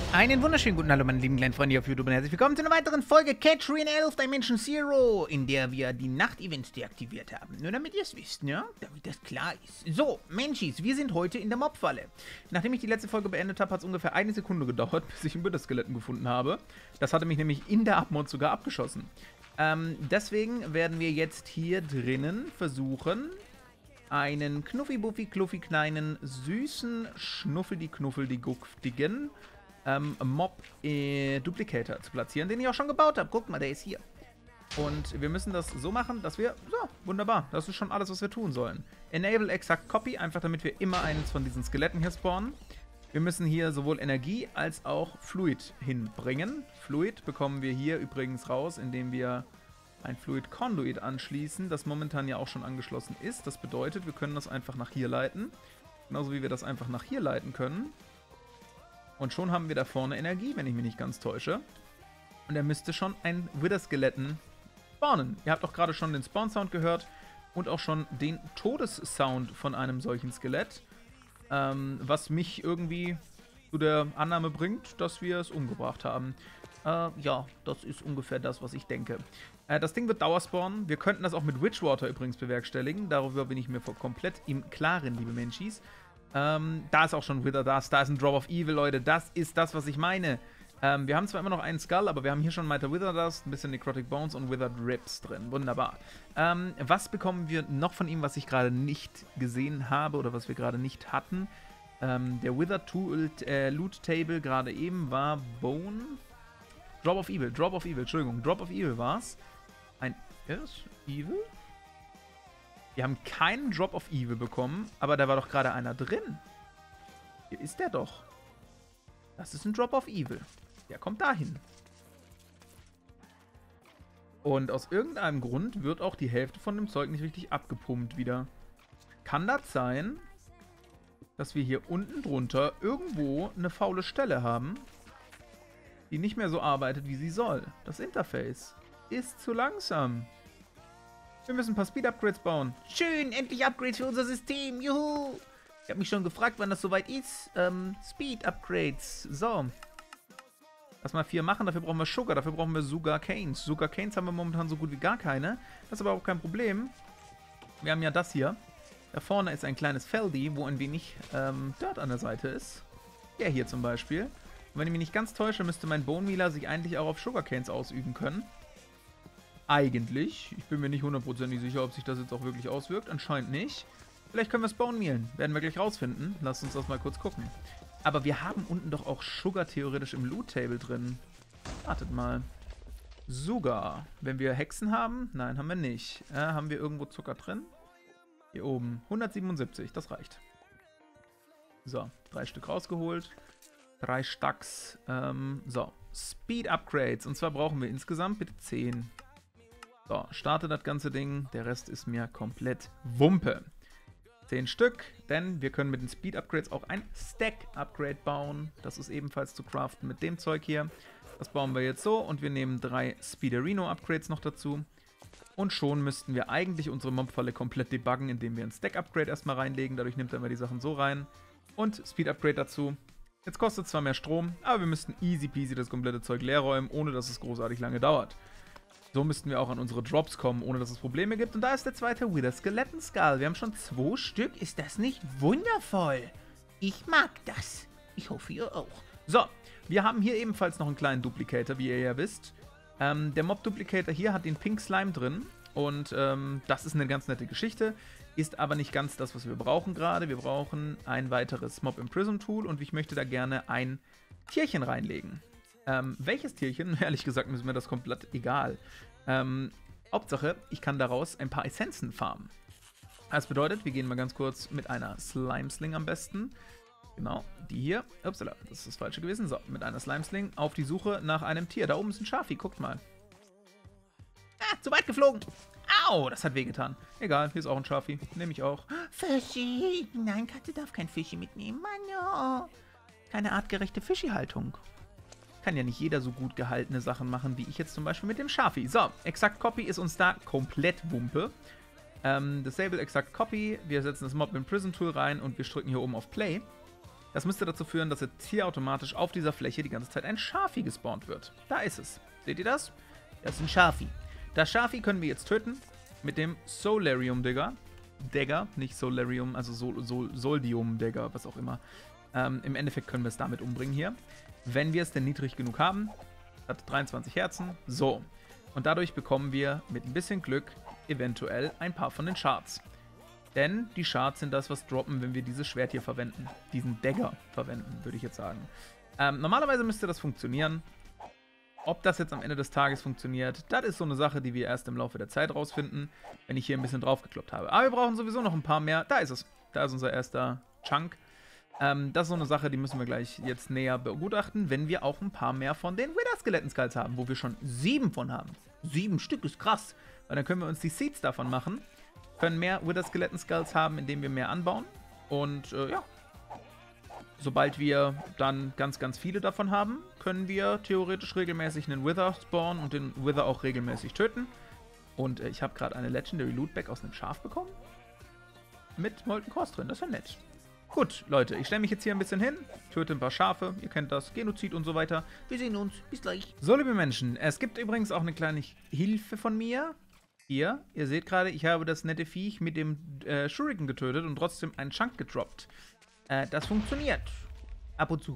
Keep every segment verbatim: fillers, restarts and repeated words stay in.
Einen wunderschönen guten Hallo, meine lieben kleinen Freunde hier auf YouTube und herzlich willkommen zu einer weiteren Folge Catherine elf Dimension Zero, in der wir die Nacht-Events deaktiviert haben. Nur damit ihr es wisst, ne? Damit das klar ist. So, Menschis, wir sind heute in der Mobfalle. Nachdem ich die letzte Folge beendet habe, hat es ungefähr eine Sekunde gedauert, bis ich einen Wither-Skeleton gefunden habe. Das hatte mich nämlich in der Abmod sogar abgeschossen. Ähm, deswegen werden wir jetzt hier drinnen versuchen, einen knuffi-buffi-kluffi kleinen, süßen, schnuffeli-knuffeli-guftigen Ähm, Mob-Duplicator äh, zu platzieren, den ich auch schon gebaut habe. Guckt mal, der ist hier. Und wir müssen das so machen, dass wir... So, wunderbar. Das ist schon alles, was wir tun sollen. Enable Exact Copy, einfach damit wir immer eines von diesen Skeletten hier spawnen. Wir müssen hier sowohl Energie als auch Fluid hinbringen. Fluid bekommen wir hier übrigens raus, indem wir ein Fluid Conduit anschließen, das momentan ja auch schon angeschlossen ist. Das bedeutet, wir können das einfach nach hier leiten. Genauso wie wir das einfach nach hier leiten können. Und schon haben wir da vorne Energie, wenn ich mich nicht ganz täusche. Und er müsste schon ein Wither-Skeleton spawnen. Ihr habt auch gerade schon den Spawn-Sound gehört und auch schon den Todessound von einem solchen Skelett. Ähm, was mich irgendwie zu der Annahme bringt, dass wir es umgebracht haben. Äh, ja, das ist ungefähr das, was ich denke. Äh, das Ding wird dauerspawnen. Wir könnten das auch mit Witchwater übrigens bewerkstelligen. Darüber bin ich mir komplett im Klaren, liebe Menschis. Ähm, da ist auch schon Wither Dust, da ist ein Drop of Evil, Leute, das ist das, was ich meine. Ähm, wir haben zwar immer noch einen Skull, aber wir haben hier schon weiter Wither Dust, ein bisschen Necrotic Bones und Withered Ribs drin, wunderbar. Ähm, was bekommen wir noch von ihm, was ich gerade nicht gesehen habe oder was wir gerade nicht hatten? Ähm, der Withered Tool, äh, Loot Table gerade eben war Bone, Drop of Evil, Drop of Evil, Entschuldigung, Drop of Evil war's. Ein, ist Evil? Wir haben keinen Drop of Evil bekommen, aber da war doch gerade einer drin. Hier ist der doch. Das ist ein Drop of Evil. Der kommt dahin. Und aus irgendeinem Grund wird auch die Hälfte von dem Zeug nicht richtig abgepumpt wieder. Kann das sein, dass wir hier unten drunter irgendwo eine faule Stelle haben, die nicht mehr so arbeitet, wie sie soll? Das Interface ist zu langsam. Wir müssen ein paar Speed-Upgrades bauen. Schön, endlich Upgrades für unser System. Juhu! Ich habe mich schon gefragt, wann das soweit ist. Ähm, Speed-Upgrades. So. Lass mal vier machen. Dafür brauchen wir Sugar. Dafür brauchen wir Sugar Canes. Sugar Canes haben wir momentan so gut wie gar keine. Das ist aber auch kein Problem. Wir haben ja das hier. Da vorne ist ein kleines Feldy, wo ein wenig ähm, Dirt an der Seite ist. Der hier zum Beispiel. Und wenn ich mich nicht ganz täusche, müsste mein Bone Mealer sich eigentlich auch auf Sugar Canes ausüben können. Eigentlich. Ich bin mir nicht hundertprozentig sicher, ob sich das jetzt auch wirklich auswirkt. Anscheinend nicht. Vielleicht können wir es Bone mealen. Werden wir gleich rausfinden. Lasst uns das mal kurz gucken. Aber wir haben unten doch auch Sugar theoretisch im Loot-Table drin. Wartet mal. Sugar. Wenn wir Hexen haben? Nein, haben wir nicht. Äh, haben wir irgendwo Zucker drin? Hier oben. hundertsiebenundsiebzig. Das reicht. So. Drei Stück rausgeholt. Drei Stacks. Ähm, so. Speed-Upgrades. Und zwar brauchen wir insgesamt bitte zehn. So, starte das ganze Ding. Der Rest ist mir komplett Wumpe. zehn Stück, denn wir können mit den Speed-Upgrades auch ein Stack-Upgrade bauen. Das ist ebenfalls zu craften mit dem Zeug hier. Das bauen wir jetzt so und wir nehmen drei Speederino-Upgrades noch dazu. Und schon müssten wir eigentlich unsere Mobfalle komplett debuggen, indem wir ein Stack-Upgrade erstmal reinlegen. Dadurch nimmt er immer die Sachen so rein. Und Speed-Upgrade dazu. Jetzt kostet es zwar mehr Strom, aber wir müssten easy peasy das komplette Zeug leer räumen, ohne dass es großartig lange dauert. So müssten wir auch an unsere Drops kommen, ohne dass es Probleme gibt. Und da ist der zweite Wither Skeleton Skull. Wir haben schon zwei Stück. Ist das nicht wundervoll? Ich mag das. Ich hoffe, ihr auch. So, wir haben hier ebenfalls noch einen kleinen Duplicator, wie ihr ja wisst. Ähm, der Mob-Duplicator hier hat den Pink Slime drin. Und ähm, das ist eine ganz nette Geschichte. Ist aber nicht ganz das, was wir brauchen gerade. Wir brauchen ein weiteres Mob Imprism Tool. Und ich möchte da gerne ein Tierchen reinlegen. Ähm, welches Tierchen? Ehrlich gesagt ist mir das komplett egal. Ähm, Hauptsache, ich kann daraus ein paar Essenzen farmen. Das bedeutet, wir gehen mal ganz kurz mit einer Slime-Sling am besten. Genau, die hier. Upsala, das ist das Falsche gewesen. So, mit einer Slime-Sling auf die Suche nach einem Tier. Da oben ist ein Schafi, guckt mal. Ah, zu weit geflogen. Au, das hat wehgetan. Egal, hier ist auch ein Schafi. Nehme ich auch. Fischi. Nein, Katze darf kein Fischi mitnehmen. Mann, oh. Keine artgerechte Fischi-Haltung. Kann ja nicht jeder so gut gehaltene Sachen machen, wie ich jetzt zum Beispiel mit dem Schafi. So, Exact Copy ist uns da komplett Wumpe. Ähm, Disable Exact Copy. Wir setzen das Mob Imprism Tool rein und wir drücken hier oben auf Play. Das müsste dazu führen, dass jetzt hier automatisch auf dieser Fläche die ganze Zeit ein Schafi gespawnt wird. Da ist es. Seht ihr das? Das ist ein Schafi. Das Schafi können wir jetzt töten mit dem Solarium Digger. Dagger, nicht Solarium, also Sol Sol Soldium Dagger, was auch immer. Ähm, Im Endeffekt können wir es damit umbringen hier. Wenn wir es denn niedrig genug haben. Hat dreiundzwanzig Herzen. So. Und dadurch bekommen wir mit ein bisschen Glück eventuell ein paar von den Shards. Denn die Shards sind das, was droppen, wenn wir dieses Schwert hier verwenden. Diesen Dagger verwenden, würde ich jetzt sagen. Ähm, normalerweise müsste das funktionieren. Ob das jetzt am Ende des Tages funktioniert, das ist so eine Sache, die wir erst im Laufe der Zeit rausfinden, wenn ich hier ein bisschen draufgekloppt habe. Aber wir brauchen sowieso noch ein paar mehr. Da ist es. Da ist unser erster Chunk. Ähm, das ist so eine Sache, die müssen wir gleich jetzt näher begutachten, wenn wir auch ein paar mehr von den Wither-Skeleton-Skulls haben, wo wir schon sieben von haben. Sieben Stück ist krass. Weil dann können wir uns die Seeds davon machen, können mehr Wither-Skeleton-Skulls haben, indem wir mehr anbauen. Und äh, ja, sobald wir dann ganz, ganz viele davon haben, können wir theoretisch regelmäßig einen Wither spawnen und den Wither auch regelmäßig töten. Und äh, ich habe gerade eine Legendary Lootbag aus einem Schaf bekommen. Mit Molten Core drin, das ist ja nett. Gut, Leute, ich stelle mich jetzt hier ein bisschen hin, töte ein paar Schafe, ihr kennt das, Genozid und so weiter. Wir sehen uns, bis gleich. So, liebe Menschen, es gibt übrigens auch eine kleine Hilfe von mir. Hier, ihr seht gerade, ich habe das nette Viech mit dem äh, Shuriken getötet und trotzdem einen Chunk gedroppt. Äh, das funktioniert. Ab und zu.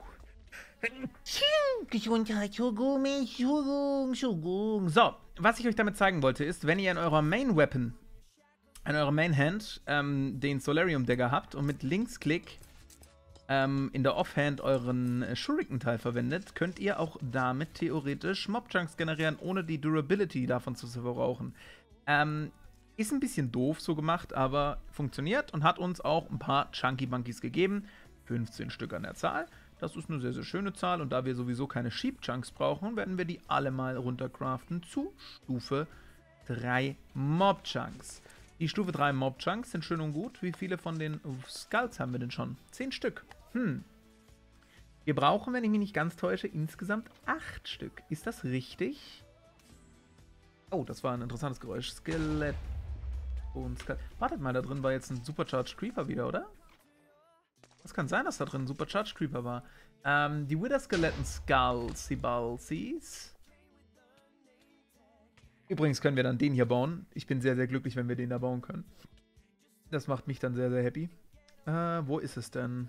Gesundheit, Entschuldigung, Entschuldigung, Entschuldigung. So, was ich euch damit zeigen wollte, ist, wenn ihr in eurer Main Weapon, in eurer Main Hand, ähm, den Solarium Dagger habt und mit Linksklick ähm, in der Offhand euren äh, Shuriken-Teil verwendet, könnt ihr auch damit theoretisch Mob-Chunks generieren, ohne die Durability davon zu verbrauchen. Ähm, ist ein bisschen doof so gemacht, aber funktioniert und hat uns auch ein paar Chunky Bunkies gegeben. fünfzehn Stück an der Zahl. Das ist eine sehr, sehr schöne Zahl und da wir sowieso keine Sheep Chunks brauchen, werden wir die alle mal runtercraften zu Stufe drei Mob Chunks. Die Stufe drei Mob Chunks sind schön und gut. Wie viele von den Skulls haben wir denn schon? zehn Stück. Hm. Wir brauchen, wenn ich mich nicht ganz täusche, insgesamt acht Stück. Ist das richtig? Oh, das war ein interessantes Geräusch. Skelett und Skelett. Wartet mal, da drin war jetzt ein Supercharged Creeper wieder, oder? Das kann sein, dass da drin ein Supercharged Creeper war. Ähm, die Wither Skeleton Skulls, die Balsies. Übrigens können wir dann den hier bauen. Ich bin sehr, sehr glücklich, wenn wir den da bauen können. Das macht mich dann sehr, sehr happy. Äh, wo ist es denn?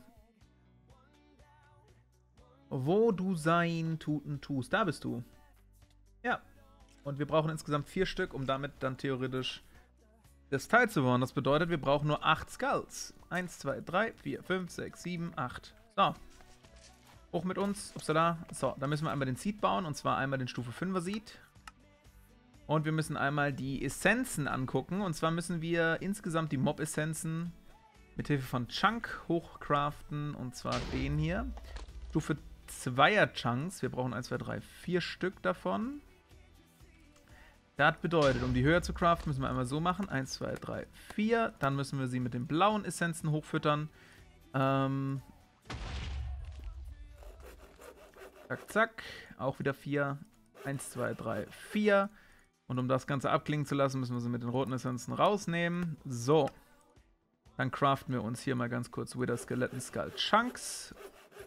Wo du sein Tuten tust. Da bist du. Ja. Und wir brauchen insgesamt vier Stück, um damit dann theoretisch das Teil zu bauen. Das bedeutet, wir brauchen nur acht Skulls. eins, zwei, drei, vier, fünf, sechs, sieben, acht. So. Hoch mit uns. Upsala. So, dann müssen wir einmal den Seed bauen. Und zwar einmal den Stufe fünfer Seed. Und wir müssen einmal die Essenzen angucken. Und zwar müssen wir insgesamt die Mob-Essenzen mit Hilfe von Chunk hochcraften. Und zwar den hier. Stufe zweier Chunks. Wir brauchen eins, zwei, drei, vier Stück davon. Das bedeutet, um die höher zu craften, müssen wir einmal so machen. eins, zwei, drei, vier. Dann müssen wir sie mit den blauen Essenzen hochfüttern. Ähm. Zack, zack. Auch wieder vier. eins, zwei, drei, vier. Und um das Ganze abklingen zu lassen, müssen wir sie mit den roten Essenzen rausnehmen. So. Dann craften wir uns hier mal ganz kurz Wither Skeleton Skull Chunks.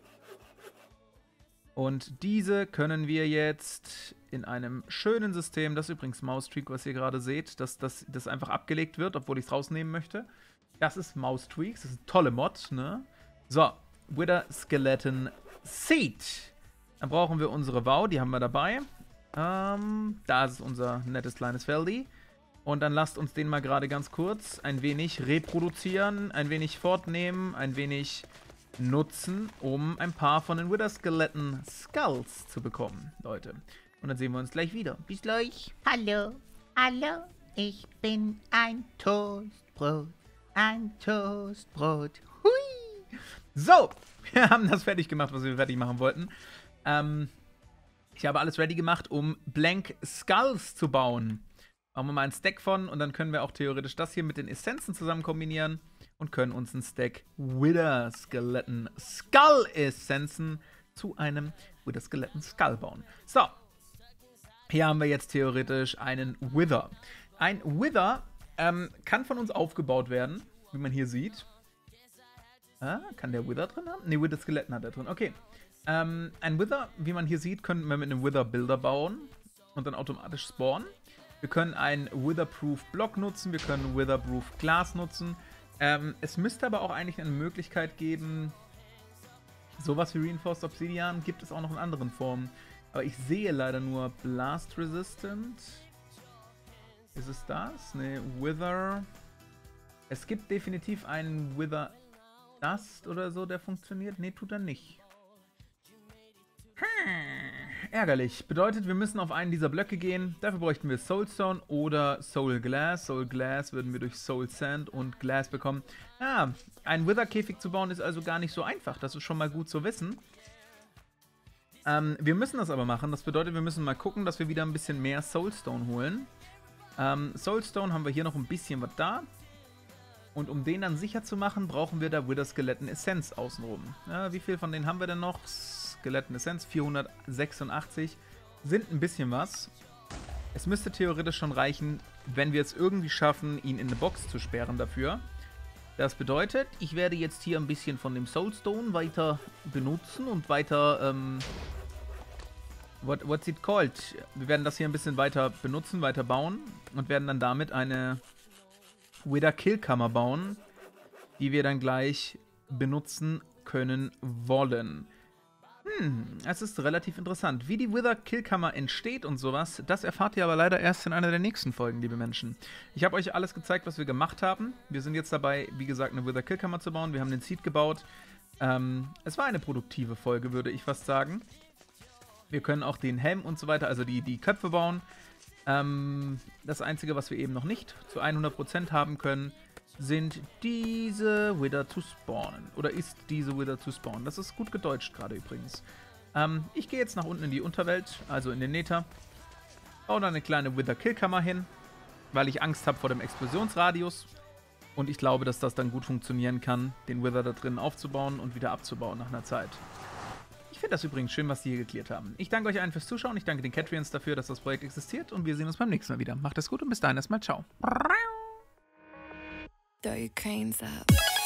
Und diese können wir jetzt in einem schönen System, das ist übrigens Mouse-Tweak, was ihr gerade seht, dass das dass einfach abgelegt wird, obwohl ich es rausnehmen möchte. Das ist Mouse-Tweaks, das ist eine tolle Mod, ne? So, Wither Skeleton Seed. Dann brauchen wir unsere Wow, die haben wir dabei. Ähm, da ist unser nettes kleines Feldi. Und dann lasst uns den mal gerade ganz kurz ein wenig reproduzieren, ein wenig fortnehmen, ein wenig nutzen, um ein paar von den Wither Skeleton Skulls zu bekommen, Leute. Und dann sehen wir uns gleich wieder. Bis gleich. Hallo, hallo, ich bin ein Toastbrot, ein Toastbrot. Hui! So, wir haben das fertig gemacht, was wir fertig machen wollten. Ähm, ich habe alles ready gemacht, um Blank Skulls zu bauen. Machen wir mal einen Stack von und dann können wir auch theoretisch das hier mit den Essenzen zusammen kombinieren und können uns einen Stack Wither Skeleton Skull Essenzen zu einem Wither Skeleton Skull bauen. So, hier haben wir jetzt theoretisch einen Wither. Ein Wither ähm, kann von uns aufgebaut werden, wie man hier sieht. Ah, kann der Wither drin haben? Ne, Wither-Skeletten hat er drin. Okay. Ähm, ein Wither, wie man hier sieht, können wir mit einem Wither-Builder bauen und dann automatisch spawnen. Wir können einen Wither-Proof-Block nutzen, wir können Wither-Proof-Glas nutzen. Ähm, es müsste aber auch eigentlich eine Möglichkeit geben, sowas wie Reinforced Obsidian gibt es auch noch in anderen Formen. Aber ich sehe leider nur Blast Resistant. Ist es das? Ne, Wither. Es gibt definitiv einen Wither Dust oder so, der funktioniert. Ne, tut er nicht. Hm, ärgerlich. Bedeutet, wir müssen auf einen dieser Blöcke gehen. Dafür bräuchten wir Soulstone oder Soul Glass. Soul Glass würden wir durch Soul Sand und Glass bekommen. Ja, einen Wither-Käfig zu bauen ist also gar nicht so einfach. Das ist schon mal gut zu wissen. Ähm, wir müssen das aber machen. Das bedeutet, wir müssen mal gucken, dass wir wieder ein bisschen mehr Soulstone holen. Ähm, Soulstone haben wir hier noch ein bisschen was da. Und um den dann sicher zu machen, brauchen wir da Wither-Skeletten-Essenz außenrum. Ja, wie viel von denen haben wir denn noch? Skeletten-Essenz, vierhundertsechsundachtzig. Sind ein bisschen was. Es müsste theoretisch schon reichen, wenn wir es irgendwie schaffen, ihn in eine Box zu sperren dafür. Das bedeutet, ich werde jetzt hier ein bisschen von dem Soulstone weiter benutzen und weiter, ähm, what, what's it called? Wir werden das hier ein bisschen weiter benutzen, weiter bauen und werden dann damit eine Wither-Killkammer bauen, die wir dann gleich benutzen können wollen. Hm, es ist relativ interessant. Wie die Wither-Killkammer entsteht und sowas, das erfahrt ihr aber leider erst in einer der nächsten Folgen, liebe Menschen. Ich habe euch alles gezeigt, was wir gemacht haben. Wir sind jetzt dabei, wie gesagt, eine Wither-Killkammer zu bauen. Wir haben den Seed gebaut. Ähm, es war eine produktive Folge, würde ich fast sagen. Wir können auch den Helm und so weiter, also die, die Köpfe bauen. Ähm, das Einzige, was wir eben noch nicht zu hundert Prozent haben können, sind diese Wither zu spawnen. Oder ist diese Wither zu spawnen. Das ist gut gedeutscht gerade übrigens. Ähm, ich gehe jetzt nach unten in die Unterwelt, also in den Nether. Baue da eine kleine Wither-Killkammer hin, weil ich Angst habe vor dem Explosionsradius. Und ich glaube, dass das dann gut funktionieren kann, den Wither da drin aufzubauen und wieder abzubauen nach einer Zeit. Ich finde das übrigens schön, was die hier geklärt haben. Ich danke euch allen fürs Zuschauen. Ich danke den Catrians dafür, dass das Projekt existiert. Und wir sehen uns beim nächsten Mal wieder. Macht es gut und bis dahin erstmal ciao. Throw your cranes up.